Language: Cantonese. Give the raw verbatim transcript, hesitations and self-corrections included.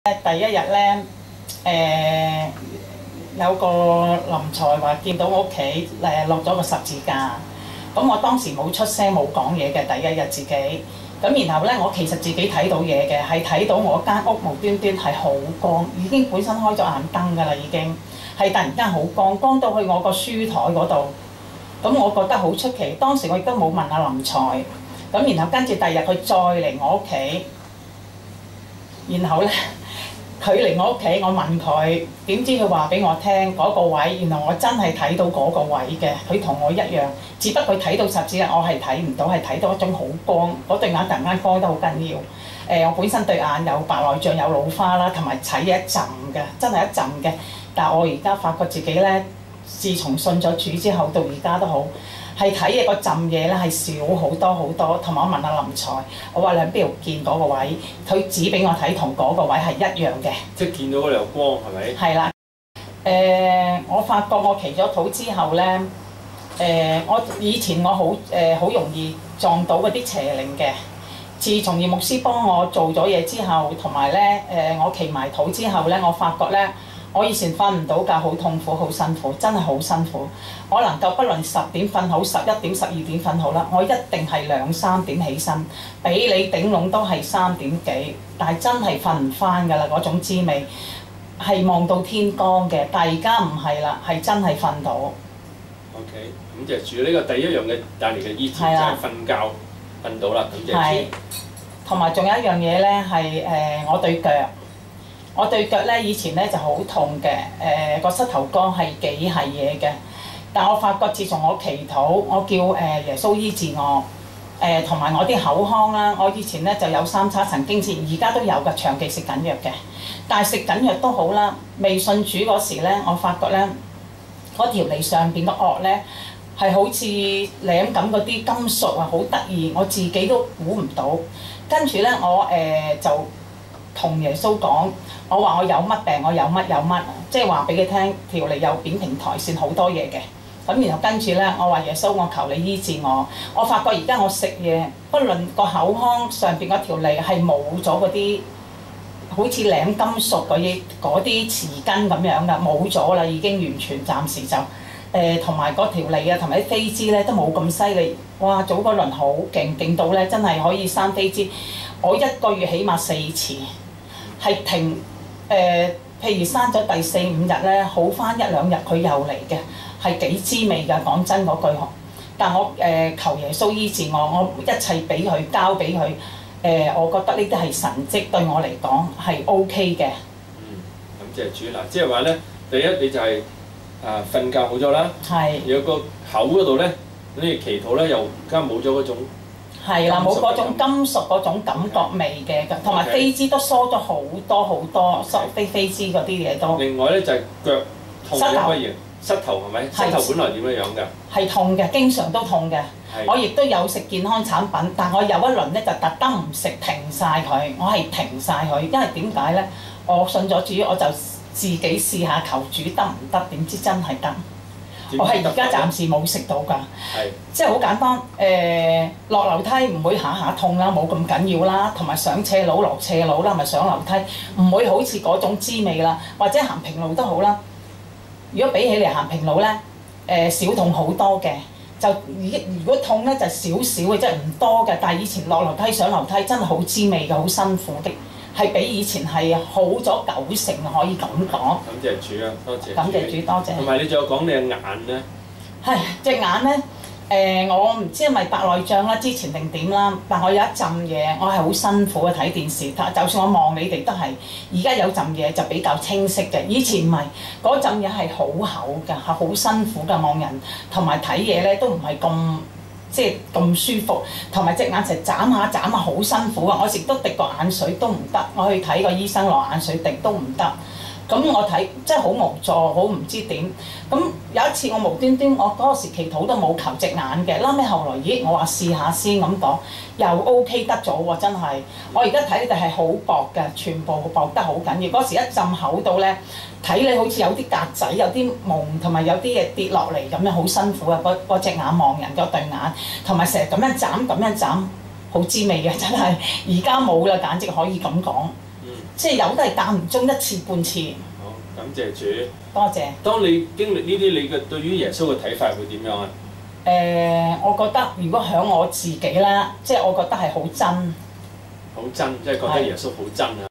第一日咧，誒、呃、有個臨財話見到我屋企誒落咗個十字架，咁我當時冇出聲冇講嘢嘅第一日自己，咁然後咧我其實自己睇到嘢嘅，係睇到我間屋無端端係好光，已經本身開咗眼燈㗎啦，已經係突然間好光，光到去我個書台嗰度，咁我覺得好出奇。當時我亦都冇問阿臨財，咁然後跟住第二日佢再嚟我屋企，然後咧。佢嚟我屋企，我問佢，點知佢話俾我聽嗰個位，原來我真係睇到嗰個位嘅，佢同我一樣，只不過睇到十字架，我係睇唔到，係睇到一種好光，嗰對眼突然間光得好緊要。誒、呃，我本身對眼有白內障，有老花啦，同埋睇一陣嘅，真係一陣嘅。但係我而家發覺自己咧，自從信咗主之後到而家都好。係睇嘢嗰陣嘢咧係少好多好多，同埋我問阿臨財，我話你喺邊度見嗰個位，佢指俾我睇同嗰個位係一樣嘅。即係見到嗰條光係咪？係啦。誒、呃，我發覺我祈咗禱之後咧，誒、呃，我以前我好誒好容易撞到嗰啲邪靈嘅。自從葉牧師幫我做咗嘢之後，同埋咧誒我祈埋禱之後咧，我發覺咧。我以前瞓唔到覺，好痛苦，好辛苦，真係好辛苦。我能夠不論十點瞓好，十一點、十二點瞓好啦，我一定係兩三點起身，俾你頂籠都係三點幾，但係真係瞓唔翻㗎啦，嗰種滋味係望到天光嘅，但係而家唔係啦，係真係瞓到。 OK，咁就係住呢個第一樣嘅帶嚟嘅醫治，就係瞓覺瞓到啦，咁就係。 同埋仲有一樣嘢咧，係誒我對腳。我對腳咧以前咧就好痛嘅，誒個膝頭哥係幾係嘢嘅。但我發覺自從我祈禱，我叫誒耶穌醫治我，誒同埋我啲口腔啦。我以前咧就有三叉神經線，而家都有㗎，長期食緊藥嘅。但係食緊藥都好啦，未信主嗰時咧，我發覺咧嗰條脷上邊個顎咧係好似舐緊嗰啲金屬啊，好得意，我自己都估唔到。跟住咧我誒、呃、就同耶穌講。我話我有乜病，我有乜有乜，即係話俾佢聽，條脷有扁平台線好多嘢嘅。咁然後跟住咧，我話耶穌，我求你醫治我。我發覺而家我食嘢，不論個口腔上邊嗰條脷係冇咗嗰啲，好似舐金屬嗰啲嗰啲匙羹咁樣噶，冇咗啦，已經完全暫時就誒同埋嗰條脷啊，同埋啲飛滋咧都冇咁犀利。哇！早嗰輪好勁，勁到咧真係可以生飛滋。我一個月起碼四次，係停。誒、呃，譬如生咗第四五日咧，好翻一兩日佢又嚟嘅，係幾滋味㗎。講真嗰句，但我誒、呃、求耶穌醫治我，我一切俾佢交俾佢。誒、呃，我覺得呢啲係神蹟，對我嚟講係 O K 嘅。 嗯，咁即係主嗱，即係話咧，第一你就係啊瞓覺好咗啦， 係有個口嗰度咧，你祈禱咧又而家冇咗嗰種。 係啦，冇嗰種金屬嗰種感覺味嘅，同埋飛滋都疏咗好多好多，疏飛飛滋嗰啲嘢都。 另外咧就係腳痛嘅乜嘢？膝頭係咪？膝頭本來點樣樣㗎？ 係痛嘅，經常都痛嘅。我亦都有食健康產品，但我有一輪咧就特登唔食，停晒佢。我係停晒佢，因為點解咧？我信咗主，我就自己試下求主得唔得？點知真係得。我係而家暫時冇食到㗎，即係好簡單。誒、呃、落樓梯唔會下下痛啦，冇咁緊要啦，同埋上斜路落斜路啦，咪上樓梯唔會好似嗰種滋味啦，或者行平路都好啦。如果比起嚟行平路咧，誒、呃、少痛好多嘅，就如果痛咧就少少嘅，即係唔多嘅。但係以前落樓梯上樓梯真係好滋味嘅，好辛苦的。係比以前係好咗九成，可以咁講。感謝主啊，多謝。感謝主，多謝。同埋你仲有講你嘅眼咧？係隻眼咧，誒、呃、我唔知係咪白內障啦，之前定點啦，但我有一陣嘢，我係好辛苦嘅睇電視，就算我望你哋都係，而家有陣嘢就比較清晰嘅，以前唔係，嗰陣嘢係好厚㗎，係好辛苦㗎，望人同埋睇嘢咧都唔係咁。即係咁舒服，同埋隻眼成眨下眨下好辛苦啊！我亦都滴個眼水都唔得，我去睇個醫生落眼水滴都唔得。咁我睇真係好無助，好唔知點。咁有一次我無端端，我嗰個時祈禱都冇求隻眼嘅，後尾後來咦，我話試下先咁講，又 O K 得咗喎，真係。我而家睇你哋係好薄嘅，全部薄得好緊要。嗰時一浸口到咧，睇你好似有啲格仔，有啲毛同埋有啲嘢跌落嚟咁樣，好辛苦啊！嗰嗰隻眼望人嗰對眼，同埋成日咁樣斬咁樣斬，好滋味嘅真係。而家冇啦，簡直可以咁講。 即係有都係間唔中一次半次。 好，感謝主。 多謝。當你經歷呢啲，你嘅對於耶穌嘅睇法會點樣啊？ 誒、呃，我覺得如果響我自己啦，即係我覺得係好真。 好真，即係覺得耶穌好真啊！